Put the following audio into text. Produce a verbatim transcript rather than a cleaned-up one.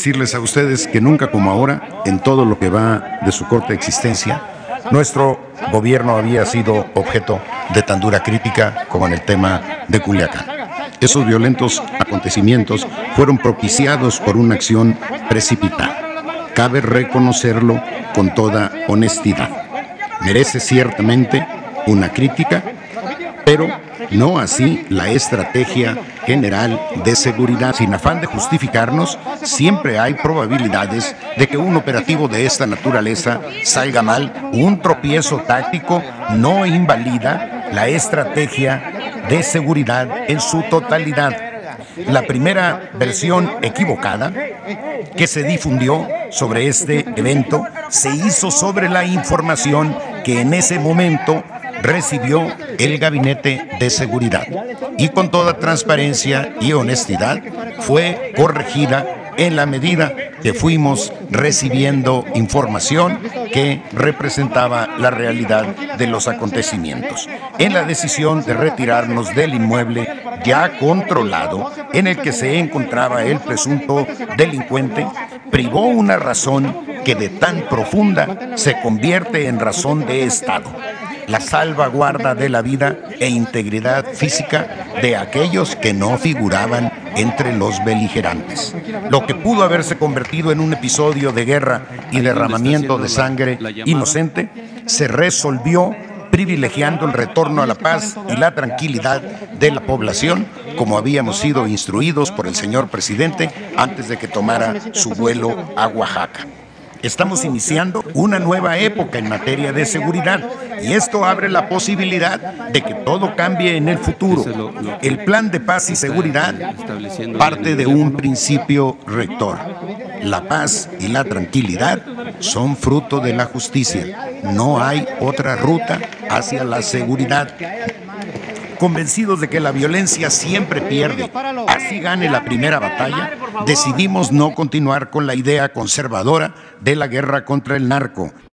Decirles a ustedes que nunca como ahora, en todo lo que va de su corta existencia, nuestro gobierno había sido objeto de tan dura crítica como en el tema de Culiacán. Esos violentos acontecimientos fueron propiciados por una acción precipitada. Cabe reconocerlo con toda honestidad. Merece ciertamente una crítica, pero no así la estrategia general de seguridad. Sin afán de justificarnos, siempre hay probabilidades de que un operativo de esta naturaleza salga mal. Un tropiezo táctico no invalida la estrategia de seguridad en su totalidad. La primera versión equivocada que se difundió sobre este evento se hizo sobre la información que en ese momento recibió el Gabinete de Seguridad y con toda transparencia y honestidad fue corregida en la medida que fuimos recibiendo información que representaba la realidad de los acontecimientos. En la decisión de retirarnos del inmueble ya controlado en el que se encontraba el presunto delincuente, privó una razón que de tan profunda se convierte en razón de Estado: la salvaguarda de la vida e integridad física de aquellos que no figuraban entre los beligerantes. Lo que pudo haberse convertido en un episodio de guerra y derramamiento de sangre inocente se resolvió privilegiando el retorno a la paz y la tranquilidad de la población, como habíamos sido instruidos por el señor presidente antes de que tomara su vuelo a Oaxaca. Estamos iniciando una nueva época en materia de seguridad y esto abre la posibilidad de que todo cambie en el futuro. El plan de paz y seguridad parte de un principio rector: la paz y la tranquilidad son fruto de la justicia. No hay otra ruta hacia la seguridad. Convencidos de que la violencia siempre pierde, así gane la primera batalla, decidimos no continuar con la idea conservadora de la guerra contra el narco.